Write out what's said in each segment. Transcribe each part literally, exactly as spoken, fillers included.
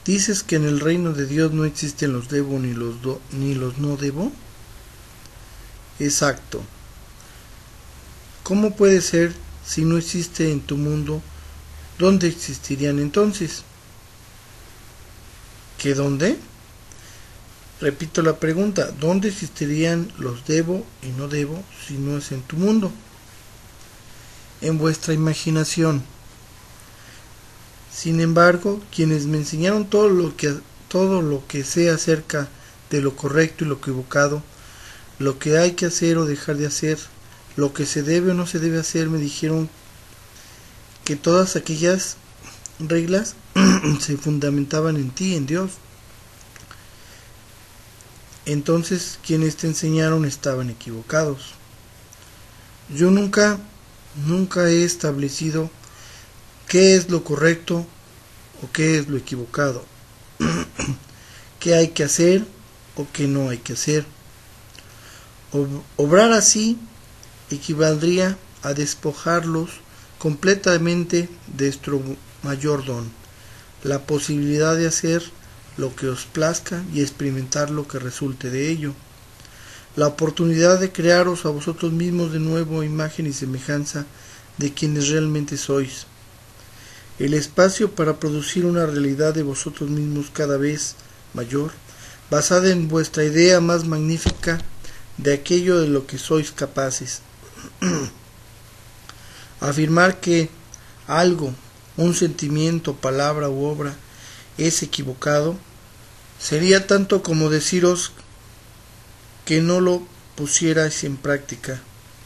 ¿Dices que en el reino de Dios no existen los debo ni los, do, ni los no debo? Exacto. ¿Cómo puede ser si no existe en tu mundo? ¿Dónde existirían entonces? ¿Qué dónde? Repito la pregunta, ¿dónde existirían los debo y no debo si no es en tu mundo? En vuestra imaginación. Sin embargo, quienes me enseñaron todo lo que, todo lo que sé acerca de lo correcto y lo equivocado, lo que hay que hacer o dejar de hacer, lo que se debe o no se debe hacer, me dijeron que todas aquellas reglas se fundamentaban en ti, en Dios. Entonces, quienes te enseñaron estaban equivocados. Yo nunca, nunca he establecido qué es lo correcto o qué es lo equivocado, qué hay que hacer o qué no hay que hacer. Obrar así equivaldría a despojarlos completamente de nuestro mayor don, la posibilidad de hacer lo que os plazca y experimentar lo que resulte de ello, la oportunidad de crearos a vosotros mismos de nuevo imagen y semejanza de quienes realmente sois, el espacio para producir una realidad de vosotros mismos cada vez mayor, basada en vuestra idea más magnífica de aquello de lo que sois capaces. Afirmar que algo, un sentimiento, palabra u obra, es equivocado, sería tanto como deciros que no lo pusierais en práctica.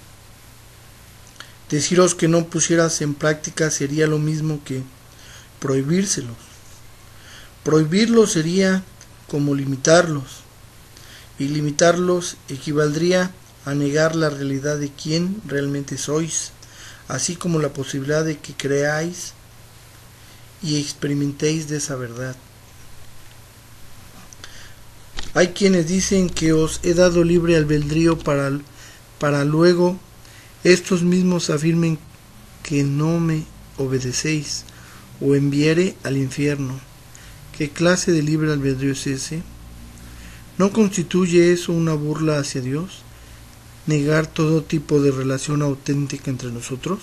Deciros que no pusieras en práctica sería lo mismo que prohibírselos. Prohibirlos sería como limitarlos, y limitarlos equivaldría a negar la realidad de quién realmente sois, así como la posibilidad de que creáis y experimentéis de esa verdad. Hay quienes dicen que os he dado libre albedrío para, para luego estos mismos afirmen que no me obedecéis, o enviaré al infierno. ¿Qué clase de libre albedrío es ese? ¿No constituye eso una burla hacia Dios? ¿Negar todo tipo de relación auténtica entre nosotros?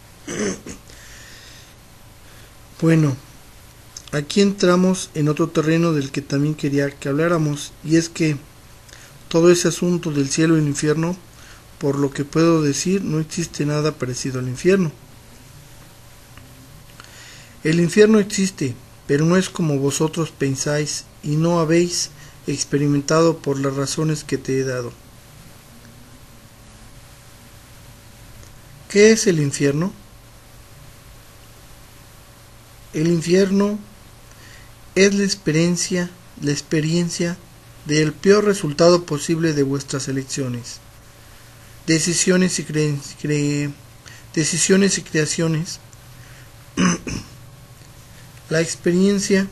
Bueno, aquí entramos en otro terreno del que también quería que habláramos, y es que todo ese asunto del cielo y el infierno, por lo que puedo decir, no existe nada parecido al infierno. El infierno existe, pero no es como vosotros pensáis y no habéis experimentado por las razones que te he dado. ¿Qué es el infierno? El infierno es la experiencia, la experiencia del peor resultado posible de vuestras elecciones, decisiones y cre cre decisiones y creaciones. La experiencia.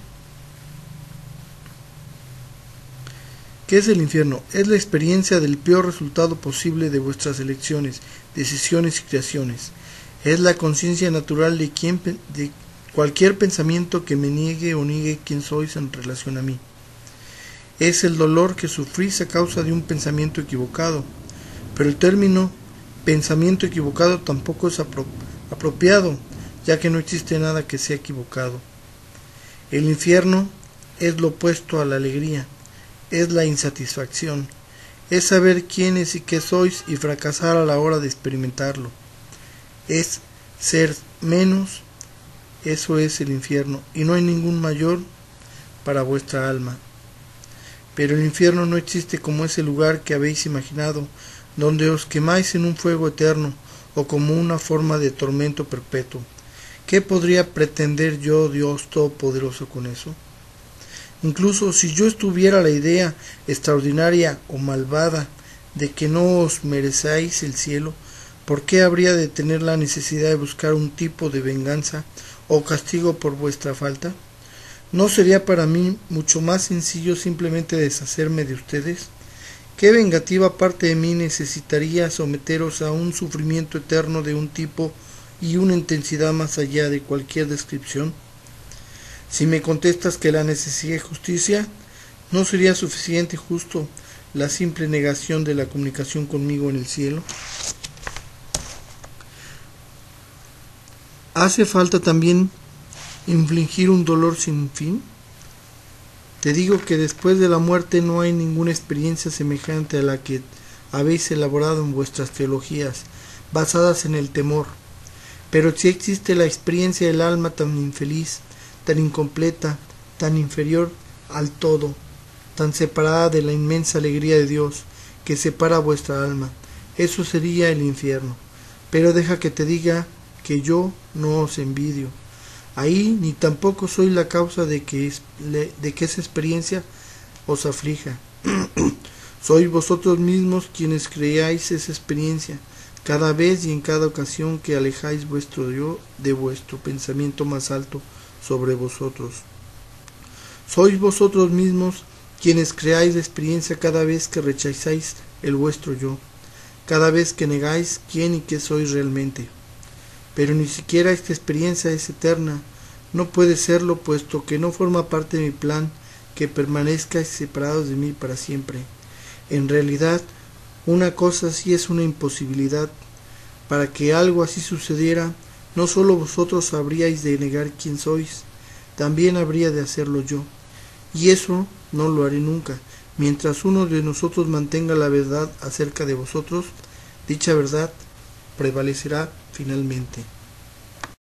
¿Qué es el infierno? Es la experiencia del peor resultado posible de vuestras elecciones, decisiones y creaciones. Es la conciencia natural de, quien, de cualquier pensamiento que me niegue o niegue quién sois en relación a mí. Es el dolor que sufrís a causa de un pensamiento equivocado, pero el término pensamiento equivocado tampoco es apro apropiado, ya que no existe nada que sea equivocado. El infierno es lo opuesto a la alegría. Es la insatisfacción, es saber quiénes y qué sois y fracasar a la hora de experimentarlo. Es ser menos, eso es el infierno, y no hay ningún mayor para vuestra alma. Pero el infierno no existe como ese lugar que habéis imaginado, donde os quemáis en un fuego eterno, o como una forma de tormento perpetuo. ¿Qué podría pretender yo, Dios Todopoderoso, con eso? Incluso si yo estuviera la idea extraordinaria o malvada de que no os merecéis el cielo, ¿por qué habría de tener la necesidad de buscar un tipo de venganza o castigo por vuestra falta? ¿No sería para mí mucho más sencillo simplemente deshacerme de ustedes? ¿Qué vengativa parte de mí necesitaría someteros a un sufrimiento eterno de un tipo y una intensidad más allá de cualquier descripción? Si me contestas que la necesidad es justicia, ¿no sería suficiente y justo la simple negación de la comunicación conmigo en el cielo? ¿Hace falta también infligir un dolor sin fin? Te digo que después de la muerte no hay ninguna experiencia semejante a la que habéis elaborado en vuestras teologías, basadas en el temor. Pero si existe la experiencia del alma tan infeliz, tan incompleta, tan inferior al todo, tan separada de la inmensa alegría de Dios que separa vuestra alma, eso sería el infierno. Pero deja que te diga que yo no os envidio. Ahí ni tampoco soy la causa de que, es, de que esa experiencia os aflija. Sois vosotros mismos quienes creáis esa experiencia, cada vez y en cada ocasión que alejáis vuestro yo de vuestro pensamiento más alto sobre vosotros. Sois vosotros mismos quienes creáis la experiencia cada vez que rechazáis el vuestro yo, cada vez que negáis quién y qué sois realmente. Pero ni siquiera esta experiencia es eterna, no puede serlo, puesto que no forma parte de mi plan que permanezcáis separados de mí para siempre. En realidad, una cosa sí es una imposibilidad. Para que algo así sucediera, no solo vosotros habríais de negar quién sois, también habría de hacerlo yo. Y eso no lo haré nunca. Mientras uno de nosotros mantenga la verdad acerca de vosotros, dicha verdad prevalecerá finalmente.